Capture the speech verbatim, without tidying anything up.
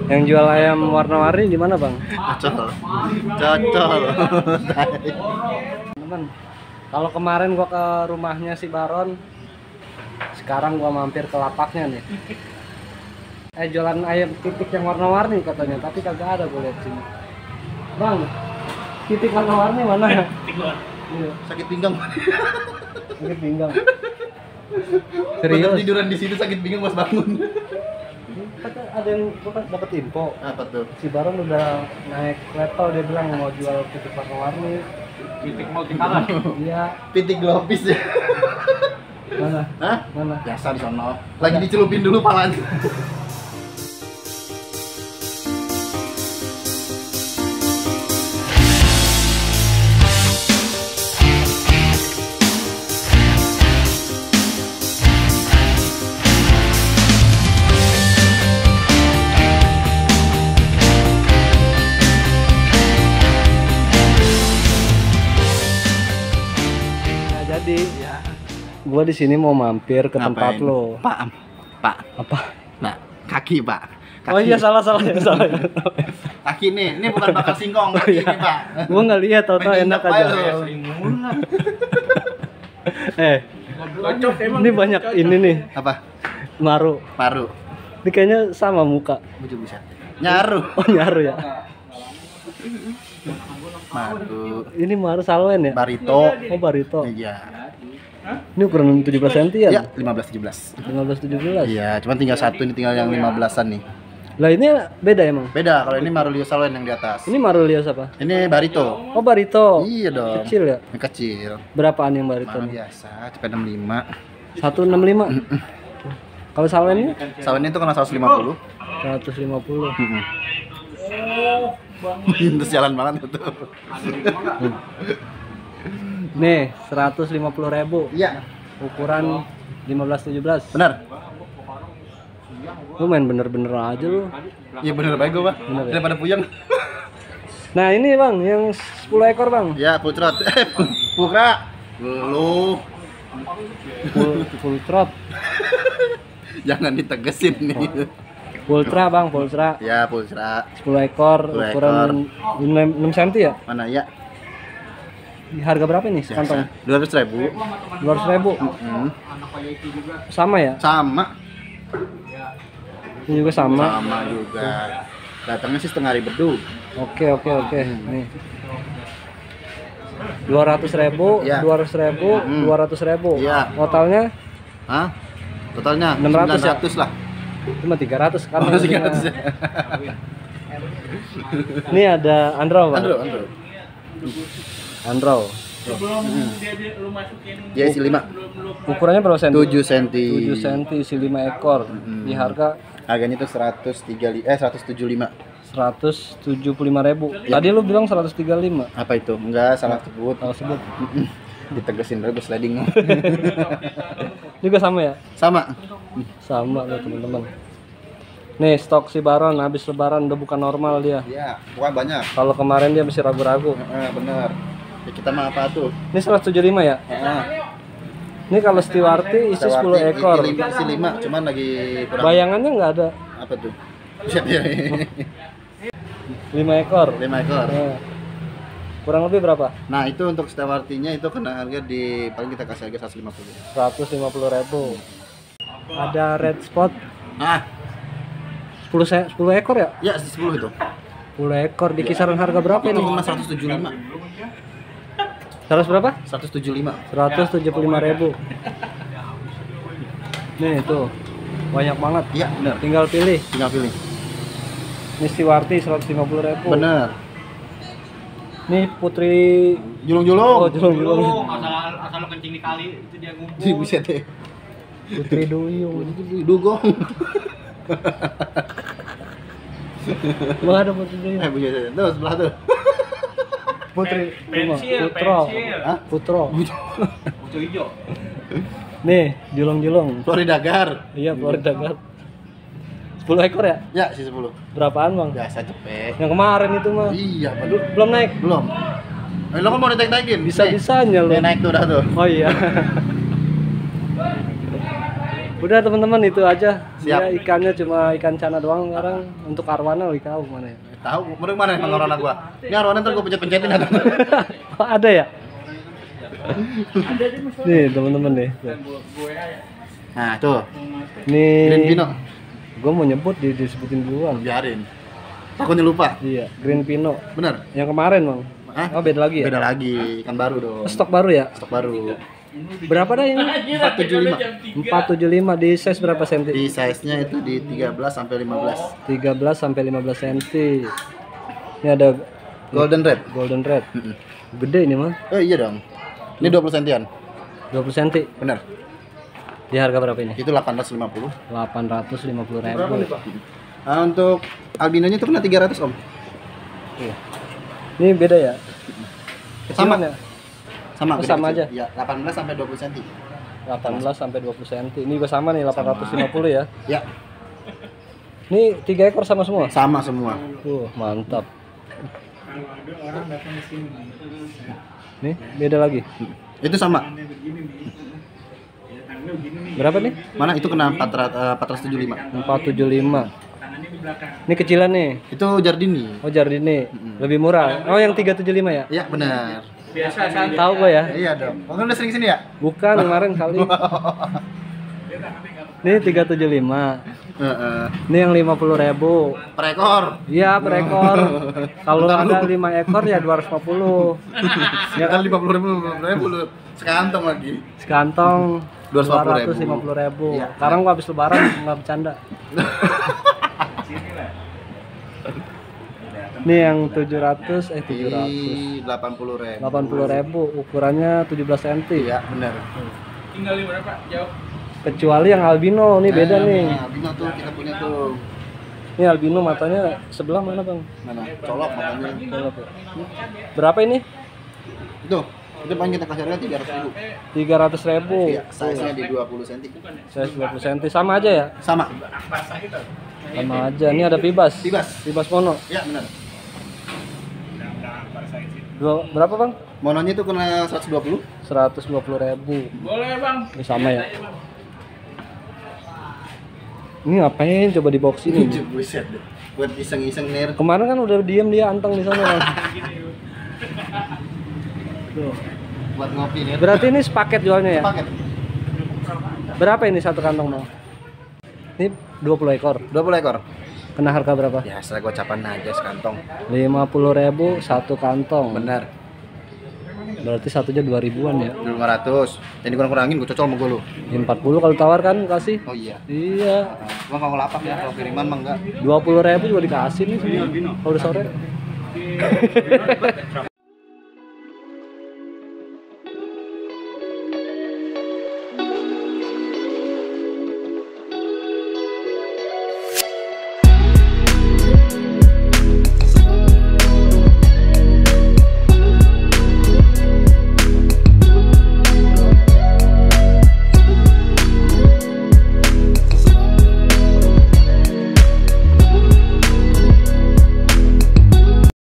Yang jual ayam warna-warni di mana, Bang? Cocol. Cocol. Teman, kalau kemarin gua ke rumahnya si Baron, sekarang gua mampir ke lapaknya nih. Eh jualan ayam titik yang warna-warni katanya, tapi kagak ada gue lihat sini. Bang, titik warna-warni mana? Iya. Sakit pinggang. Sakit pinggang. Serius? Serius? Tiduran di sini sakit pinggang pas bangun. Kata ada yang gua dapat info. Apa tuh? Si Baron udah naik level, dia bilang mau jual titik warna-warni. Titik multicolor. Iya. Titik globis ya. Mana? Hah? Mana? Biasa di sono. Lagi dicelupin dulu palanya. Jadi, ya. Gua di sini mau mampir ke tempat Ngapain? lo. Pak, Pak. Apa? Nah, kaki, Pak. Kaki. Oh iya salah salah ya salah. Kaki nih, ini bukan bakar singkong, kaki ini, Pak. Gua nggak lihat, tau-tau Main enak tindak aja. aja lo. Eh, ini banyak ini nih, Apa? maru. Paru. Ini kayaknya sama muka. Bujuk bisa. Nyaru. Oh nyaru ya. Maru. Ini maru salwen ya? Barito. Oh barito. Iya. Ini ukuran tujuh belas sentimeter Iya, ya? lima belas tujuh belas. lima belas tujuh belas. Iya, cuman tinggal satu, ini tinggal yang lima belasan nih. Lah ini beda emang? Beda, kalau ini Marulio Salwen yang di atas. Ini Marulio apa? Ini Barito. Oh barito. Iya dong. Kecil ya? Yang kecil. Berapaan yang barito? Maru nih? biasa, cepet enam puluh lima. seratus enam puluh lima. Kalau salwennya? Salwennya itu kena seratus lima puluh. seratus lima puluh. Heeh. Terus jalan banget itu. Nih, seratus lima puluh ribu. Iya, Ukuran lima belas tujuh belas. benar. Lu main bener-bener aja lu. Iya bener baik gua, Pak. Bener ya? Daripada puyeng. Nah, ini Bang, yang sepuluh ekor, Bang. Ya, putrot. Eh, Pukra. Lu Full, full trot. jangan ditegesin nih. Ultra, Bang, ultra. Ya, Pulsra. sepuluh ekor, sepuluh ukuran enam sentimeter ya? Mana ya? Di harga berapa nih sekantong? dua ratus ribu. dua ratus ribu. Hmm. Sama ya? Sama. Ini juga sama. Sama juga. Datangnya sih setengah hari bedu. Oke, oke, oke. Nih. dua ratus ribu, Ya. dua ratus ribu, Hmm. dua ratus ribu. Iya. Totalnya Hah? Totalnya enam ratus ya? sembilan ratus lah. cuma tiga ratus kan. Oh, tiga ratus ya. Ini ada Andro, Bang. Andro, Andro. Andro. Ya isi lima. Ukurannya berapa senti? tujuh senti. tujuh senti, isi lima ekor. Hmm. Di harga Harganya tuh seratus tiga puluh eh seratus tujuh puluh lima. seratus tujuh puluh lima ribu. Ya. Tadi lu bilang seratus tiga puluh lima. Apa itu? Enggak, salah sebut. Kalau sebut. Ditegesin dulu sliding. Juga sama ya? Sama. Sama loh teman-teman. Nih stok si Baron habis lebaran udah bukan normal dia. Iya, bukan banyak. Kalau kemarin dia masih ragu-ragu. Heeh, bener. Ya, kita mah apa tuh? Ini seratus tujuh puluh lima ya? Heeh. Ini kalau Stewarti isi sepuluh ekor. Isi lima, cuman lagi kurang. Bayangannya nggak ada. Apa tuh? Siapa ya? lima ekor. lima ekor. Nah, kurang lebih berapa? Nah, itu untuk Stewartinya itu kena harga di paling kita kasih harga seratus lima puluh. seratus lima puluh ribu. Ada red spot Ah, sepuluh se- sepuluh ekor ya? ya sepuluh itu. sepuluh ekor di kisaran harga berapa Itu ini? cuma seratus tujuh puluh lima. seratus berapa? seratus tujuh puluh lima. seratus tujuh puluh lima ribu. Nih tuh. Banyak banget. Iya, benar. Tinggal pilih. Tinggal pilih. Ini Stewarti seratus lima puluh ribu. Bener. Nih Putri Julung-julung. Oh, julung-julung. asal asal lo kencing di kali itu dia ngumpul. Di buset deh. Putri Duyung. Dugong. Wah, ada Putri Duyung. Eh, buset deh. Tuh sebelah tuh. Putri rumah. Pensil, Putro. pensil. Hah? Putro. Bucu hijau. Nih, julung-julung. Florida Gar. Iya, Florida Guard. sepuluh ekor ya? Ya, si sepuluh. Berapaan, Bang? Biasa cepet. Yang kemarin itu mah. Iya, Aduh, Pak. belum naik. Belum. Eh, lo kan mau ditaik-taikin? Bisa-bisanya Nih, lu. nih, naik tuh udah tuh. Oh iya. Udah teman-teman itu aja. Siap. Ya, ikannya cuma ikan cana doang sekarang. Untuk arwana lu tahu mana ya? Tahu, menurut mana emang arwana gua? Ini arwana ntar gua pencet-pencetin ada. Oh, ada ya? Nih teman-teman nih. Nah, tuh. Nih. Green Pino. Gua mau nyebut di disebutin duluan. Biarin. Takutnya lupa. Iya, Green Pino. Bener? Yang kemarin, Bang. Hah? Oh, beda lagi ya? Beda lagi, kan baru dong. Stok baru ya? Stok baru. Berapa dah ini? empat tujuh lima. empat tujuh lima di size berapa senti? Di size-nya itu di tiga belas sampai lima belas. tiga belas sampai lima belas senti. Ini ada Golden red. golden red. Mm-mm. Gede ini mah. Oh iya dong. Ini dua puluh sentian. dua puluh senti. Bener. Di harga berapa ini? Itu delapan ratus lima puluh. delapan ratus lima puluh ribu. Nah, untuk albinonya itu kena tiga ratus, Om. Iya. Ini beda ya? Sama. Kecilan ya? Sama, Oh, beda sama kecil. aja? Iya, delapan belas sampai dua puluh senti. delapan belas sampai dua puluh senti. Ini juga sama nih delapan ratus lima puluh ya. Ya, Ini tiga ekor sama semua. sama semua. Uh, mantap. Nih, beda lagi. Itu sama. Berapa nih? Mana itu kena empat ratus tujuh puluh lima. empat tujuh lima. Ini kecilan nih. Itu Jardini. Oh, Jardine. Lebih murah. Oh, yang tiga tujuh lima ya? Iya, benar. Tahu gua ya. Iya dong. Kamu udah sering sini ya? Bukan kemarin kali. Ini tiga tujuh lima. Heeh. Ini yang lima puluh ribu. Per ekor. Iya, per ekor. Kalau ada lima ekor ya dua ratus lima puluh. Ya kan lima puluh ribu, lima puluh ribu lu sekantong lagi. Sekantong dua ratus lima puluh ribu. Iya. Sekarang gua habis lebaran nggak bercanda. Ini yang tujuh ratus eh tujuh ratus Di delapan puluh ribu. delapan puluh ribu, ukurannya tujuh belas senti. Iya, benar. Tinggal di mana Pak? Jauh. Kecuali yang albino, ini beda nih. Nah, albino tuh kita punya tuh. Ini albino matanya sebelah mana, Bang? Mana? Colok makanya. Colok ya. Berapa ini? Itu. Itu paling kita kasih harga tiga ratus ribu. tiga ratus ribu. Iya, size-nya di dua puluh senti. Size dua puluh senti sama aja ya? Sama. Sama aja. Ini ada pibas. Pibas. Pibas mono. Iya, benar. Dua, berapa, Bang? Mononya itu kena seratus dua puluh. seratus dua puluh ribu. Boleh Bang. Ini sama ya? Ini ngapain coba di box ini? Buset deh. Buat iseng-iseng ner. Kemarin kan udah diem dia anteng di sana. Bang. Tuh. Buat ngopi ner. Berarti ini sepaket jualnya ya? Paket. Berapa ini satu kantong, Bang? Ini dua puluh ekor. dua puluh ekor. Kena harga berapa? Biasa gocapan aja sekantong. lima puluh ribu satu kantong. Benar. Berarti satunya dua ribuan ya? lima ratus. Jadi kurang-kurangin gue cocol sama gue lu. Ini empat puluh kalau tawar kan kasih. Oh iya. Iya. Bang kalau lapak ya, kalau kiriman mah enggak. dua puluh ribu juga dikasih nih. Kalau udah sore.